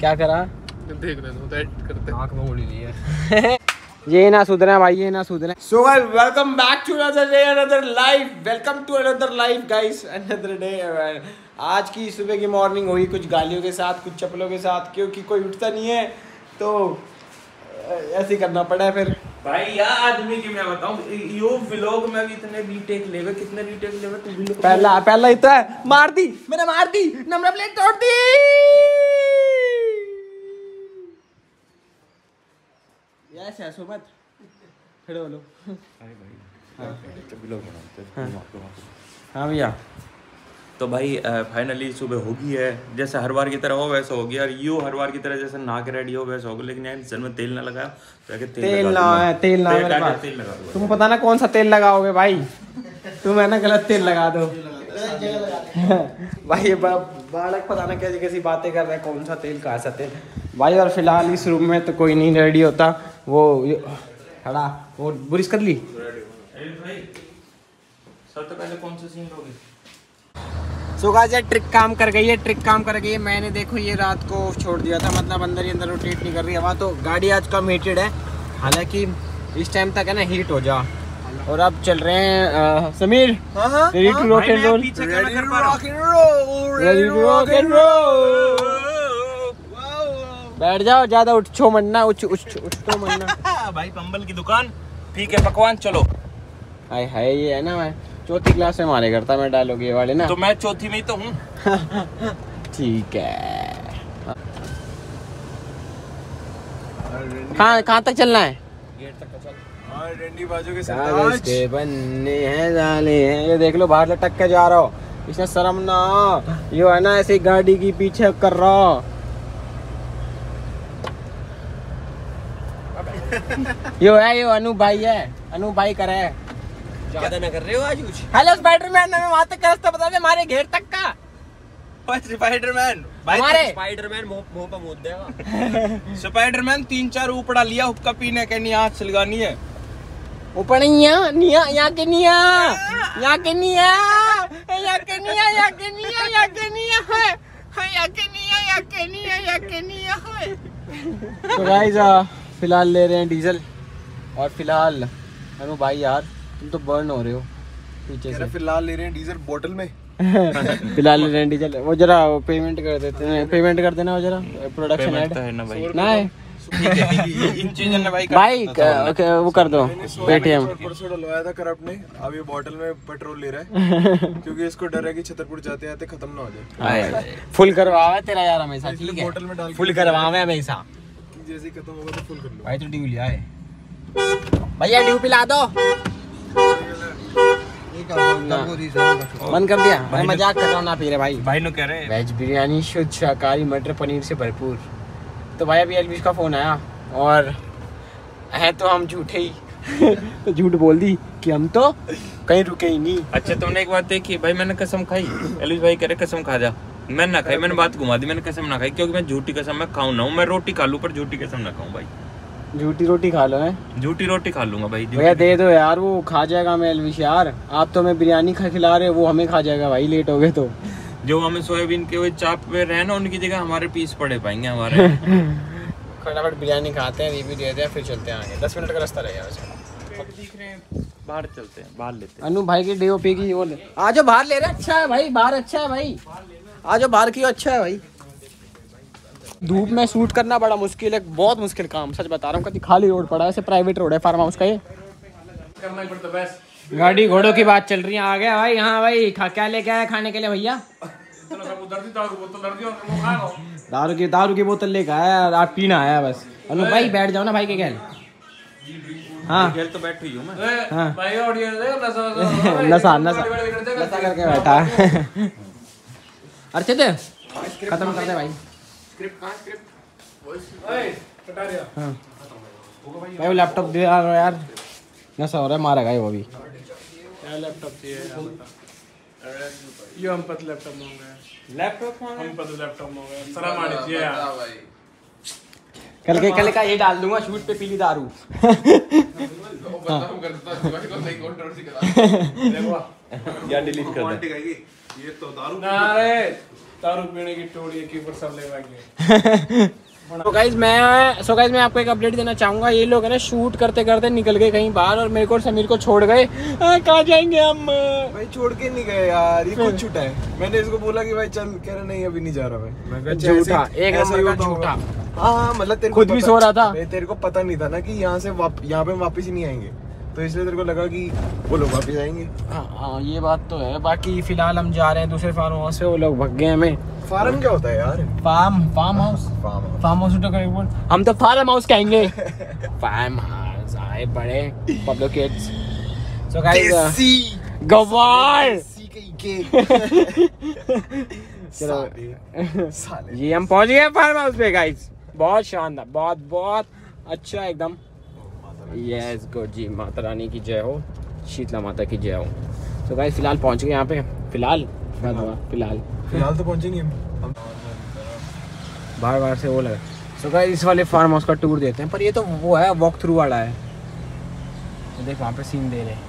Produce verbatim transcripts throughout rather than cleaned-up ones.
क्या करा? देख रहे हो एडिट करते आँख में उड़ी ली है। ये ना सुधरे भाई, ये ना सुधरे। So guys welcome back to another day another life. Welcome to another life guys, another day. आज की सुबह की मॉर्निंग हुई कुछ गालियों के साथ, कुछ चप्पलों के साथ, क्योंकि कोई उठता नहीं है तो ऐसे ही करना पड़ा है फिर भाई। यार आदमी की मैं बताऊं, यो व्लॉग में भी इतने रीटेक लेवे, कितने रीटेक लेवे तू व्लॉग। पहला पहला ही तो है, मार दी मैंने, मार दी, नंबर प्लेट तोड़ दी। यस है सुबह खड़े हो लो। अरे भाई हाँ व्लॉग बनाते हैं। हाँ भैया। तो भाई फाइनली सुबह होगी है, जैसे हर बार की तरह हो वैसा हो गया। और यू हर बार की तरह जैसे नहा के रेडी हो वैसा हो गया, लेकिन यार सर में तेल ना लगाया तो तेल, तेल ना है, तेल ना मेरे पास। तेल लगा दो। तुम पता ना कौन सा तेल लगाओगे भाई, तुम है ना गलत तेल लगा दो भाई। ये बालक पता ना कैसी कैसी बातें कर रहे हैं, कौन सा तेल कहाँ सा तेल भाई। और फिलहाल इस रूम में तो कोई नहीं रेडी होता। वो खड़ा वो बुरिश कर ली। सबसे पहले कौन सा सीन लोगे? सो गाइस ये ट्रिक काम कर गई है, ट्रिक काम कर गई है। मैंने देखो ये रात को छोड़ दिया था, मतलब अंदर ही अंदर रोटेट नहीं कर रही हवा। तो गाड़ी आज कम हीटेड है, हालांकि इस टाइम तक है ना हीट हो जा। और अब चल रहे हैं आ, Sameer ready to rock and roll, ready to rock and roll. बैठ जाओ, ज्यादा उठ छो मरना, उठ उठ उठ तो मरना। भाई पंबल की दुकान, ठीक है पकवान, चलो। हाय हाय ये है ना, मैं चौथी क्लास में मारे करता मैं डायलॉग ये वाले ना। तो मैं चौथी में ही तो हूँ। ठीक है। कहाँ कहाँ तक चलना है? गेट तक का चल। रेंडी बाजू के कागज के बनने हैं जाले हैं। ये देख लो बाहर लटक के जा रहा हो, इसने शर्म ना। यो है ना ऐसे गाड़ी की पीछे कर रहा। यो है यो अनु भाई है, अनु भाई करे। ज्यादा ना कर रहे हो आज कुछ? हेलो स्पाइडरमैन, हमें वहां तक का रास्ता बता दे, हमारे घेर तक का। स्पाइडरमैन भाई, स्पाइडरमैन मुंह मुंह पे मुंह देगा। स्पाइडरमैन तीन चार ऊपड़ा लिया, हुक्का पीने के नहीं हाथ सिलगानी है। ऊपर निया निया यहाँ के निया, यहाँ के निया, यहाँ के निया, यहाँ के निया, यहाँ के निया है, यहाँ के निया, यहाँ के निया, यहाँ के निया है। तो गाइस फिलहाल ले रहे हैं डीजल। और फिलहाल अनु भाई यार तुम तो बर्न हो रहे हो पीछे से। फिलहाल ले रहे हैं डीजल बोतल में। फिलहाल ले रहे हैं डीजल। वो जरा पेमेंट कर देते हैं, पेमेंट कर देना वो जरा, प्रोडक्शन ऐड है ना भाई। ना है इन चीजों ने भाई भाई वो कर दो पेटीएम। परसों डलवाया था करप्ट ने, अब ये बोतल में पेट्रोल ले रहा है क्योंकि इसको डर है कि छतरपुर जाते आते खत्म ना हो जाए। फुल करवावे तेरा यार हमेशा, ठीक है बोतल में डाल फुल करवावे हमेशा। जैसे खत्म होगा तो फुल कर लो भाई। तो ड्यू लिया है भैया, ड्यू पिला दो। मन कर दिया भाई, मजाक कर रहा हूँ ना पी रहे भाई। भाई नो कह रहे वेज बिरयानी शुद्ध शाकाहारी मटर पनीर से भरपूर। तो भाई अभी एलविश का फोन आया और है तो हम झूठे ही तो झूठ बोल दी कि हम तो कहीं रुके ही नहीं। अच्छा तुमने एक बात देखी भाई, मैंने कसम खाई, एलिस भाई कह रहे कसम खा जा, मैंने ना खाई, मैंने बात घुमा दी, मैंने कसम ना खाई, क्योंकि मैं झूठी कसम मैं खाऊं ना हूं, मैं रोटी खा लूं पर झूठी कसम ना खाऊं भाई। झूठी रोटी खा लो है, झूठी रोटी खा लूंगा भाई। भैया दे दो यार, वो खा जाएगा हमें एलविश यार। आप तो हमें बिरयानी खा खिला रहे हो, वो हमें खा जाएगा भाई लेट हो गए तो। जो हमें सोयाबीन के वो चाप पे रहे ना, उनकी जगह हमारे पीस पड़े पाएंगे हमारे। फटाफट बिरयानी खाते हैं, रिव्यू देते हैं, फिर चलते हैं आगे। दस मिनट का रास्ता रहेगा वैसे। दिख रहे हैं बाहर चलते हैं, बाहर लेते हैं। अनु भाई की डीओपी की वो आज बाहर ले रहे हैं। अच्छा है भाई, बाहर अच्छा है भाई, आज बाहर की अच्छा है भाई। धूप में शूट करना बड़ा मुश्किल है, बहुत मुश्किल काम, सच बता रहा हूँ। कभी खाली रोड पड़ा है, ऐसे प्राइवेट रोड है फार्म हाउस का ये। करना ही पड़ता बस। गाड़ी घोड़ों की बात चल रही है। आ गया भाई। हाँ भाई खा क्या लेके आया खाने के लिए भैया? दारू की दारू की बोतल लेके आया, आप पीना आया बस। अनु भाई बैठ जाओ ना भाई के खेल। हाँ खेल तो बैठ हुई हूँ मैं। हाँ नशा नशा नशा करके बैठा अर्चित खत्म कर दे भाई। हाँ भाई वो लैपटॉप दे रहा है यार, नशा हो रहा है, मारेगा ये वो भी। क्या लैपटॉप चाहिए? ये हम पत लैपटॉप मांगे, लैपटॉप हम पत लैपटॉप मांगे, सलाम आनी चाहिए यार। कल के कल का ये डाल दूंगा शूट पे पीली दारू। या डिलीट कर दे। ये तो दारू दारू पीने की टोड़ी कीपर सब ले तो गाइज मैं सो गाइज मैं आपको एक अपडेट देना चाहूंगा। ये लोग है ना शूट करते करते निकल गए कहीं बाहर और मेरे को और समीर को छोड़ गए। कहाँ जाएंगे हम? भाई छोड़ के नहीं गए यार, ये खुद छूटा है। मैंने इसको बोला कि भाई चल, कह रहा नहीं अभी नहीं जा रहा भाई। मैं कहा झूठा, एक नंबर का झूठा। हाँ मतलब तेरे खुद भी सो रहा था। तेरे को पता नहीं था ना कि यहाँ से यहाँ पे वापस ही नहीं आएंगे, तो इसलिए तेरे को लगा कि वो लोग वापस आएंगे। हाँ ये बात तो है। बाकी फिलहाल हम जा रहे हैं दूसरे फार्म हाउस से, वो लोग भग गए हमें। फार्म क्या होता है यार? Farm farm house farm farm house तो करेंगे, हम तो फार्म हाउस कहेंगे। फार्म हाउस आए बड़े पब्लिक किड्स। सो गाइस गवार चलो ये हम पहुंच गए फार्म हाउस पे गाइस। बहुत शानदार, बहुत बहुत अच्छा एकदम। यस गुड जी, माता रानी की जय हो, शीतला माता की जय हो। तो गाइस फिलहाल पहुंच गए यहाँ पे। फिलहाल फिलहाल फिलहाल तो पहुंचे नहीं हम, बार बार से वो लगे। सो गाइस इस वाले फार्म हाउस का टूर देते हैं, पर ये तो वो है वॉक थ्रू वाला है। तो देख वहाँ पे सीन दे रहे हैं।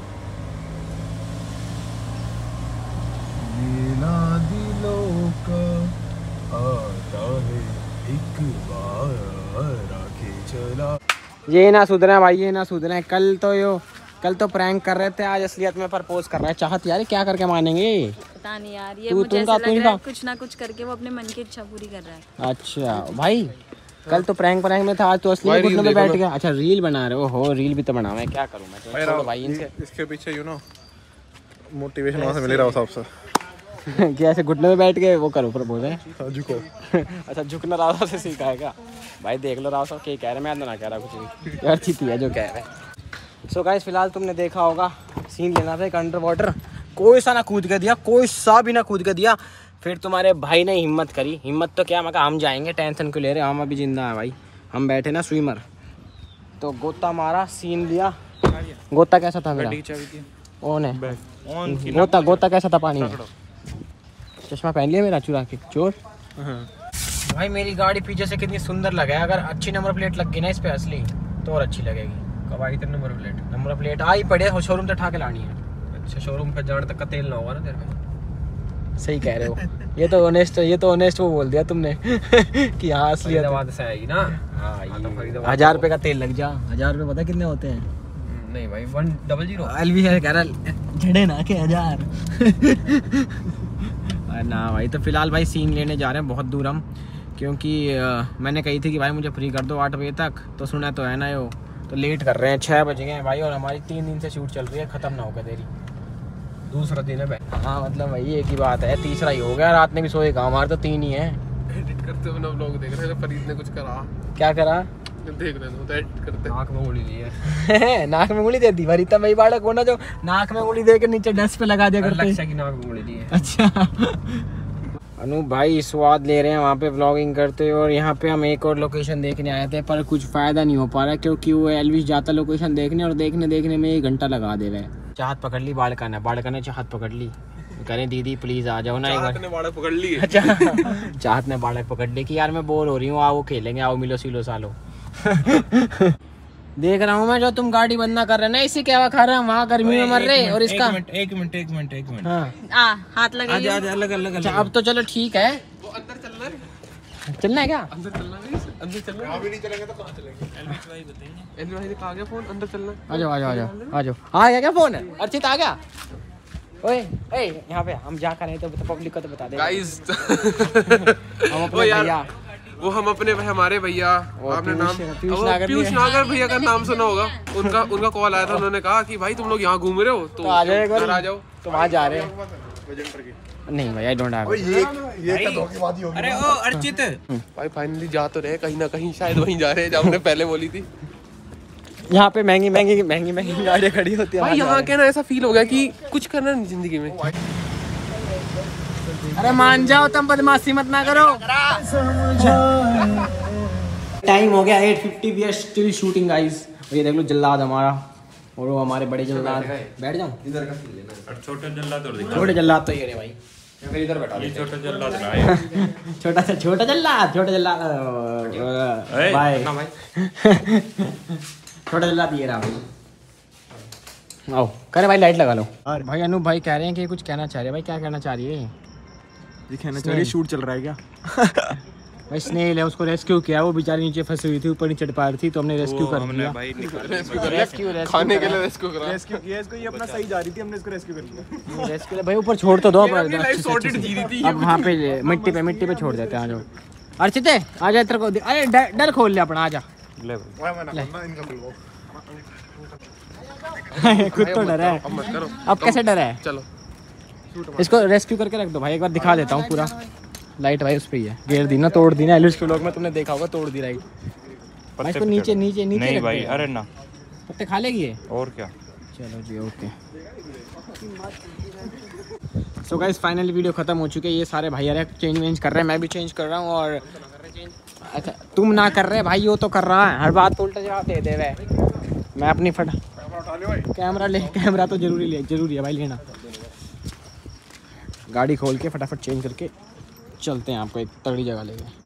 दिलों का आता है एक बार आके चला। ये ना सुधरे भाई, ये ना सुधरे। कल तो यो कल तो प्रैंक कर रहे थे, आज असलियत में प्रपोज कर रहा है। चाहत यार क्या करके मानेंगे? पता नहीं यार, ये तू, मुझे ऐसा लग रहा है कुछ ना कुछ करके वो अपने मन की इच्छा पूरी कर रहा है। अच्छा भाई, कल तो प्रैंक प्रैंक में था, आज तो असली घुटने में बैठ गया। अच्छा रील बना रहे हो? हो रील भी तो बनावा है, क्या करूँ मैं? छोड़ो भाई इनसे। इसके पीछे यू नो मोटिवेशन वहाँ से मिल रहा है सबसे। क्या ऐसे घुटने में बैठ के वो करो प्रपोज है? झुको। अच्छा झुकना राव साहब से सीखा है क्या? भाई देख लो राव साहब क्या कह रहे हैं, मैं अंदर ना कह रहा कुछ भी, यार थी है जो कह रहे हैं। सो गाइस फिलहाल तुमने देखा होगा सीन लेना था एक अंडर वाटर, कोई सा ना कूद के दिया, कोई सा भी ना कूद के दिया। फिर तुम्हारे भाई ने हिम्मत करी। हिम्मत तो क्या, मैं कहा हम जाएंगे, टेंशन क्यों ले रहे, हम अभी जिंदा है भाई, हम बैठे ना स्विमर। तो गोता मारा, सीन लिया। गोता कैसा था मेरा? ओन है गोता, गोता कैसा था पानी में? चश्मा पहन लिया मेरा चुरा के चोर। भाई मेरी गाड़ी पीछे से कितनी सुंदर लगा है। अगर अच्छी नंबर प्लेट लग गई ना इस पे असली, तो और अच्छी लगेगी। कब आई तेरी नंबर प्लेट? नंबर प्लेट आई पड़े, शोरूम से उठा के लानी है। अच्छा शोरूम पे जाने तक का तेल ना होगा ना तेरे में? सही कह रहे हो। ये तो ऑनेस्ट, ये तो ऑनेस्ट वो बोल दिया तुमने कि हाँ असली बात से आएगी ना। हाँ हजार रुपए का तेल लग जा। हजार रुपए पता कितने होते हैं? नहीं भाई वन डबल जीरो। एलवी है कह रहा झड़े ना के हजार। ना भाई। तो फिलहाल भाई सीन लेने जा रहे हैं बहुत दूर हम, क्योंकि आ, मैंने कही थी कि भाई मुझे फ्री कर दो आठ बजे तक, तो सुना तो है ना यो, तो लेट कर रहे हैं। छः बज गए हैं भाई, और हमारी तीन दिन से शूट चल रही है, ख़त्म ना होगा तेरी। दूसरा दिन है भाई। हाँ मतलब भाई एक ही बात है, तीसरा ही हो गया। रात में भी सोए कहा, हमारे तो तीन ही है। एडिट करते हुए लोग देख रहे हैं, फरीद ने कुछ करा। क्या करा? देख रहे हो तो एडिट करते। नाक में उंगली दी है। नाक में उंगली दे दी भाई, तब भाई बालक होना जो नाक में उंगली दे के नीचे डेस्क पे लगा दिया करते। लक्ष्य की नाक में उंगली दी है। अच्छा अनु भाई स्वाद ले रहे हैं वहाँ पे व्लॉगिंग करते, और यहाँ पे हम एक और लोकेशन देखने आए थे, पर कुछ फायदा नहीं हो पा रहा क्योंकि वो एलविस जाता लोकेशन देखने, और देखने देखने में एक घंटा लगा दे रहे हैं। चाहत पकड़ ली बालका ने, बालका ने चाहत पकड़ ली, करें दीदी प्लीज आ जाओ ना एक बार। चाहत ने बालक पकड़ ली। अच्छा चाहत ने बालक पकड़ ली कि यार मैं बोर हो रही हूँ, आओ खेलेंगे, आओ मिलो सिलो सालो। देख रहा हूँ मैं जो तुम गाड़ी बंद ना कर रहे ना, इसी क्या खा रहे हैं वहाँ गर्मी में मर रहे। और इसका एक मिनट एक मिनट एक मिनट हाँ हाथ लगा अलग अलग। अब तो चलो ठीक है। वो अंदर चलना है, चलना है क्या? अंदर चलना नहीं, अंदर चलना। अभी नहीं चलेंगे तो कहाँ चलेंगे? एलवी भाई बताएंगे। एलवी भाई ने कहा गया फोन अंदर चलना। आ जाओ आ जाओ आ जाओ आ जाओ। आ गया क्या फोन? अर्चित आ गया। ओए ओए यहाँ पे हम जा कर नहीं तो पब्लिक को तो बता दे गाइस। हम अपने भैया, वो हम अपने हमारे भैया, आपने नाम पीयूष नागर भैया का नाम सुना होगा, उनका उनका कॉल आया था। उन्होंने कहा कि भाई तुम लोग यहाँ घूम रहे हो तो आ जाओ, आ जाओ। तो वहाँ जा रहे हैं। नहीं भाई आई डोंट हैव। ये ये तो धोखेबाजी होगी। अरे ओ अर्चित भाई फाइनली जा तो रहे कहीं ना कहीं, शायद वहीं जा रहे हैं जहाँ हमने पहले बोली थी। यहाँ पे महंगी महंगी महंगी महंगी गाड़ियाँ खड़ी होती है भाई। यहाँ क्या ना ऐसा फील हो गया कि कुछ करना नहीं जिंदगी में। अरे मान जाओ, तुम बदमाशी मत ना करो। टाइम हो गया eight fifty, we are still shooting guys. ये देख लो जल्लाद हमारा, और वो हमारे बड़े जल्लाद। बैठ जाओ इधर का सीन लेना। छोटे जल्लाद और दिखा। छोटे जल्लाद तो ये रे भाई, फिर इधर बैठा। ये छोटा जल्लाद रहा है। छोटा सा छोटा जल्लाद, छोटा जल्लाद भाई ना भाई। छोटा जल्लाद ये रहा भाई। आओ करे भाई लाइट लगा लो। भाई अनूप भाई कह रहे हैं कि कुछ कहना चाह रहे हैं। भाई क्या कहना चाह रही है? दिखाना चाहिए शूट चल रहा है क्या? भाई स्नेल है, उसको रेस्क्यू किया, वो बेचारी नीचे फंसी हुई थी, ऊपर नहीं चढ़ पा रही थी, तो हमने रेस्क्यू कर लिया। रेस्क्यू खाने के लिए रेस्क्यू करा, रेस्क्यू किया इसको, ये अपना सही जा रही थी, हमने इसको रेस्क्यू कर लिया। रेस्क्यू भाई ऊपर छोड़ तो दो, अब वहाँ पे मिट्टी पे मिट्टी पे छोड़ देते हैं। आ जाओ अर्चित, आ जा तेरे को, अरे डर खोल ले अपना, आ जा। खुद तो डरा है, अब कैसे डरा है? चलो इसको रेस्क्यू करके रख दो भाई, एक बार दिखा देता हूँ पूरा। लाइट भाई उस पे ही है, गेर दी ना, तोड़ दी ना, एलिस के ब्लॉग में तुमने देखा होगा, तोड़ दी लाइट भाई। इसको नीचे नीचे नीचे नहीं भाई, अरे ना पत्ते खा लेगी ये, और क्या। चलो जी okay. So guys finally video खत्म हो चुकी है। ये सारे भाई यार चेंज वेंज कर रहे हैं, मैं भी चेंज कर रहा हूँ। और अच्छा तुम ना कर रहे भाई, वो तो कर रहा है, हर बात उल्टा जवाब दे दे वह। मैं अपनी फट कैमरा ले, कैमरा तो जरूरी ले, जरूरी है भाई लेना। गाड़ी खोल के फटाफट चेंज करके चलते हैं, आपको एक तगड़ी जगह लेके।